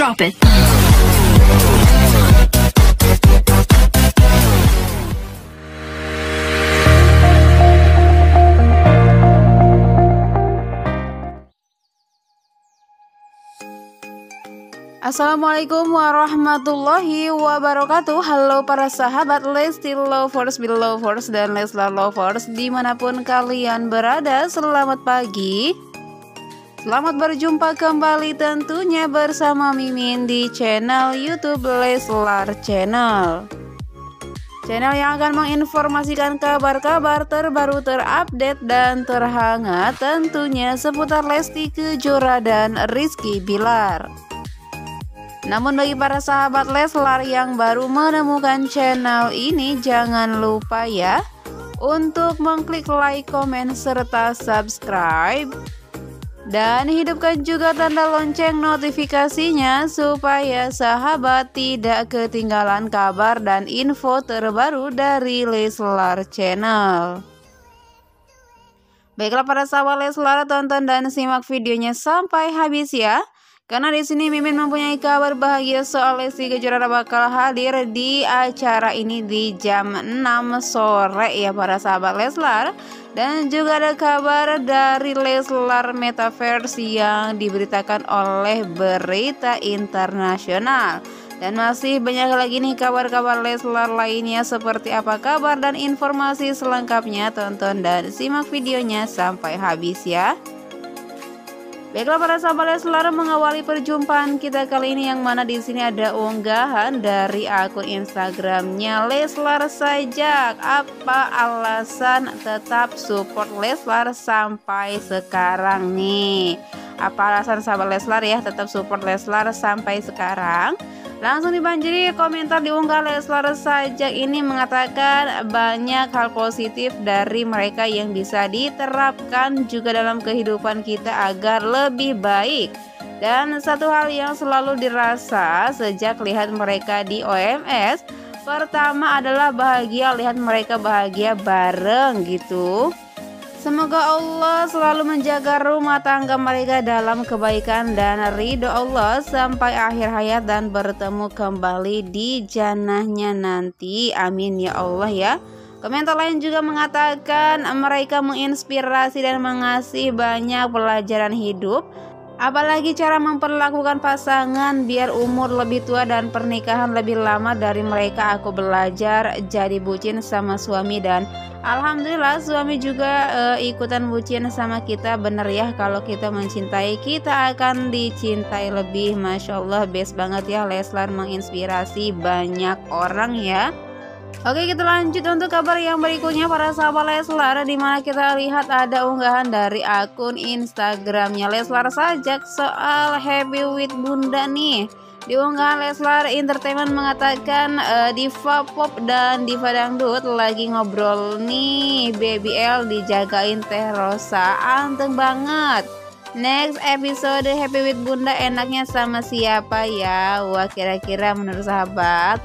Drop it. Assalamualaikum warahmatullahi wabarakatuh. Halo para sahabat Lesti Lovers, Belovers, dan Leslar Lovers dimanapun kalian berada. Selamat pagi, selamat berjumpa kembali tentunya bersama Mimin di channel YouTube Leslar Channel. Channel yang akan menginformasikan kabar-kabar terbaru, terupdate, dan terhangat tentunya seputar Lesti Kejora dan Rizky Bilar. Namun bagi para sahabat Leslar yang baru menemukan channel ini, jangan lupa ya untuk mengklik like, komen, serta subscribe. Dan hidupkan juga tanda lonceng notifikasinya supaya sahabat tidak ketinggalan kabar dan info terbaru dari Leslar Channel. Baiklah para sahabat Leslar, tonton dan simak videonya sampai habis ya. Karena di sini Mimin mempunyai kabar bahagia soal Lesti Kejora bakal hadir di acara ini di jam 6 sore ya para sahabat Leslar. Dan juga ada kabar dari Leslar Metaverse yang diberitakan oleh Berita Internasional. Dan masih banyak lagi nih kabar-kabar Leslar lainnya, seperti apa kabar dan informasi selengkapnya, tonton dan simak videonya sampai habis ya. Baiklah para sahabat Leslar, mengawali perjumpaan kita kali ini yang mana di sini ada unggahan dari akun Instagramnya Leslar Sajak. Apa alasan tetap support Leslar sampai sekarang nih? Apa alasan sahabat Leslar ya tetap support Leslar sampai sekarang? Langsung dibanjiri komentar di unggahan Leslar Sajak ini mengatakan banyak hal positif dari mereka yang bisa diterapkan juga dalam kehidupan kita agar lebih baik. Dan satu hal yang selalu dirasa sejak lihat mereka di OMS, pertama adalah bahagia lihat mereka bahagia bareng gitu. Semoga Allah selalu menjaga rumah tangga mereka dalam kebaikan dan ridho Allah sampai akhir hayat dan bertemu kembali di jannahnya nanti. Amin ya Allah ya. Komentar lain juga mengatakan mereka menginspirasi dan mengasih banyak pelajaran hidup. Apalagi cara memperlakukan pasangan biar umur lebih tua dan pernikahan lebih lama dari mereka. Aku belajar jadi bucin sama suami dan alhamdulillah suami juga ikutan bucin sama kita. Bener ya, kalau kita mencintai kita akan dicintai lebih. Masya Allah, best banget ya Leslar, menginspirasi banyak orang ya. Oke, kita lanjut untuk kabar yang berikutnya para sahabat Leslar, dimana kita lihat ada unggahan dari akun Instagramnya Leslar Sajak soal Happy with Bunda nih. Di unggahan Leslar Entertainment mengatakan Diva Pop dan Diva Dangdut lagi ngobrol nih, Baby L dijagain Teh Rosa, anteng banget. Next episode Happy with Bunda enaknya sama siapa ya? Wah, kira-kira menurut sahabat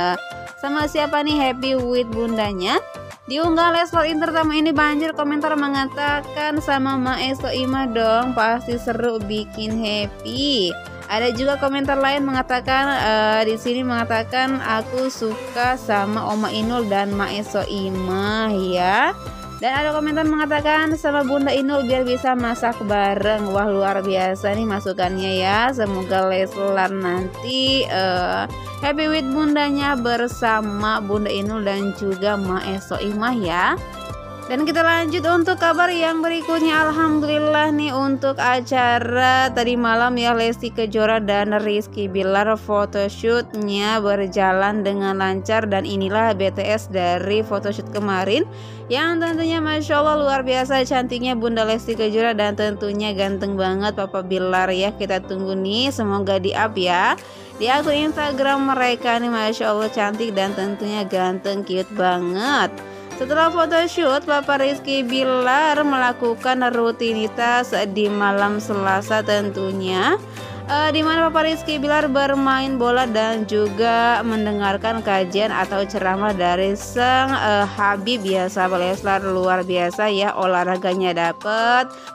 sama siapa nih Happy with Bundanya? Di unggahan Leslar Entertainment ini banjir komentar mengatakan sama Mae Soimah dong, pasti seru bikin happy. Ada juga komentar lain mengatakan di sini mengatakan aku suka sama Oma Inul dan Mae Soimah ya. Dan ada komentar mengatakan sama Bunda Inul biar bisa masak bareng. Wah, luar biasa nih masukannya ya. Semoga Leslar nanti happy with Bundanya bersama Bunda Inul dan juga Mae Soimah ya. Dan kita lanjut untuk kabar yang berikutnya. Alhamdulillah nih untuk acara tadi malam ya, Lesti Kejora dan Rizky Bilar photoshootnya berjalan dengan lancar. Dan inilah BTS dari photoshoot kemarin yang tentunya Masya Allah luar biasa cantiknya Bunda Lesti Kejora dan tentunya ganteng banget Papa Bilar ya. Kita tunggu nih, semoga di up ya di akun Instagram mereka nih. Masya Allah cantik dan tentunya ganteng, cute banget. Setelah photoshoot, Papa Rizky Bilar melakukan rutinitas di malam Selasa tentunya, di mana Papa Rizky Bilar bermain bola dan juga mendengarkan kajian atau ceramah dari sang Habib ya sahabat Leslar. Luar biasa ya olahraganya dapet,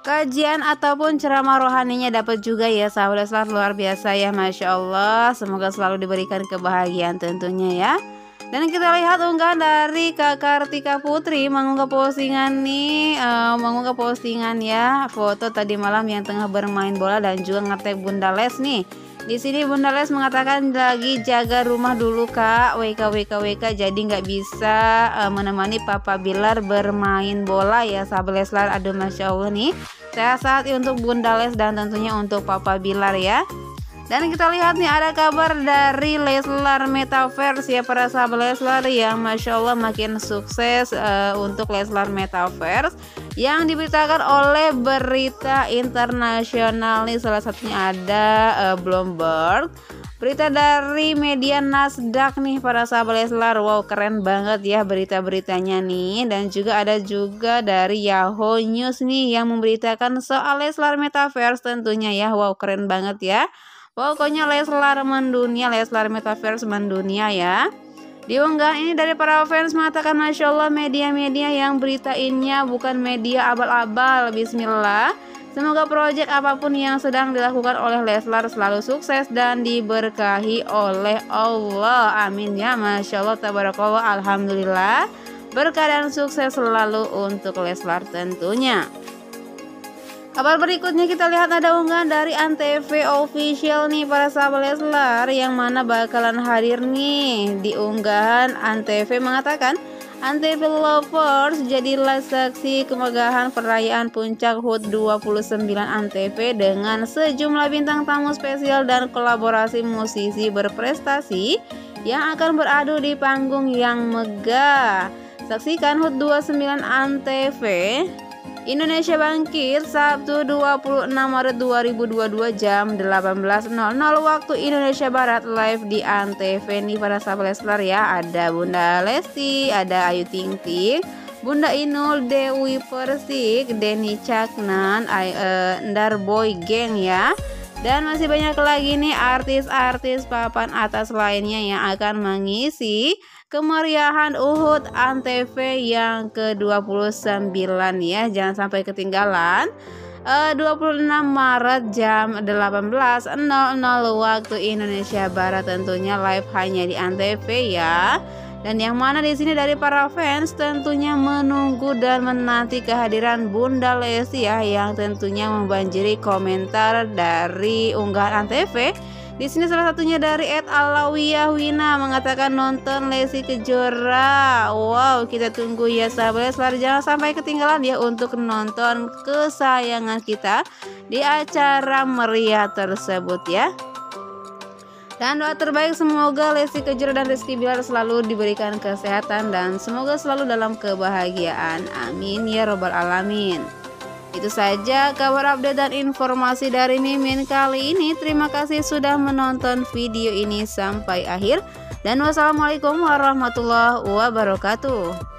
kajian ataupun ceramah rohaninya dapat juga ya sahabat Leslar, luar biasa ya, Masya Allah. Semoga selalu diberikan kebahagiaan tentunya ya. Dan kita lihat unggahan dari Kak Kartika Putri mengunggah postingan nih, mengunggah postingan ya foto tadi malam yang tengah bermain bola dan juga ngetek Bunda Les nih. Di sini Bunda Les mengatakan lagi jaga rumah dulu Kak, WK jadi nggak bisa menemani Papa Bilar bermain bola ya sahabat Leslar. Aduh Masya Allah nih, sehat-sehat untuk Bunda Les dan tentunya untuk Papa Bilar ya. Dan kita lihat nih ada kabar dari Leslar Metaverse ya para sahabat Leslar, yang Masya Allah makin sukses untuk Leslar Metaverse yang diberitakan oleh berita internasional nih, salah satunya ada Bloomberg, berita dari media Nasdaq nih para sahabat Leslar. Wow, keren banget ya berita-beritanya nih. Dan juga ada juga dari Yahoo News nih yang memberitakan soal Leslar Metaverse tentunya ya. Wow, keren banget ya. Pokoknya Leslar mendunia, Leslar Metaverse mendunia ya. Di unggahan ini dari para fans mengatakan Masya Allah, media-media yang beritainnya bukan media abal-abal. Bismillah. Semoga proyek apapun yang sedang dilakukan oleh Leslar selalu sukses dan diberkahi oleh Allah. Amin ya. Masya Allah, tabarakallah, alhamdulillah. Berkah dan sukses selalu untuk Leslar tentunya. Kabar berikutnya kita lihat ada unggahan dari Antv Official nih para sahabat Leslar, yang mana bakalan hadir nih. Di unggahan Antv mengatakan Antv Lovers jadilah saksi kemegahan perayaan puncak HUT 29 Antv dengan sejumlah bintang tamu spesial dan kolaborasi musisi berprestasi yang akan beradu di panggung yang megah. Saksikan HUT 29 Antv Indonesia Bangkit Sabtu 26 Maret 2022 jam 18.00 waktu Indonesia Barat, live di Antv nih para sahabat Leslar ya. Ada Bunda Lesti, ada Ayu Ting Ting, Bunda Inul, Dewi Persik, Denny Caknan, Ndar Boy Gang ya. Dan masih banyak lagi nih artis-artis papan atas lainnya yang akan mengisi kemeriahan Uhud Antv yang ke-29 ya. Jangan sampai ketinggalan. 26 Maret jam 18.00 waktu Indonesia Barat tentunya, live hanya di Antv ya. Dan yang mana di sini dari para fans tentunya menunggu dan menanti kehadiran Bunda Lesti ya, yang tentunya membanjiri komentar dari unggahan Antv. Di sini salah satunya dari @alawiyah wina mengatakan nonton Lesti Kejora. Wow, kita tunggu ya sahabat Leslar, jangan sampai ketinggalan ya untuk nonton kesayangan kita di acara meriah tersebut ya. Dan doa terbaik semoga Lesti Kejora dan Rizky Bilar selalu diberikan kesehatan dan semoga selalu dalam kebahagiaan. Amin ya robbal alamin. Itu saja kabar update dan informasi dari Mimin kali ini. Terima kasih sudah menonton video ini sampai akhir. Dan wassalamualaikum warahmatullahi wabarakatuh.